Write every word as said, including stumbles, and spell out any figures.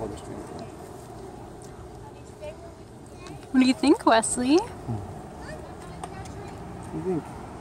before the stream. What do you think, Wesley? What do you think?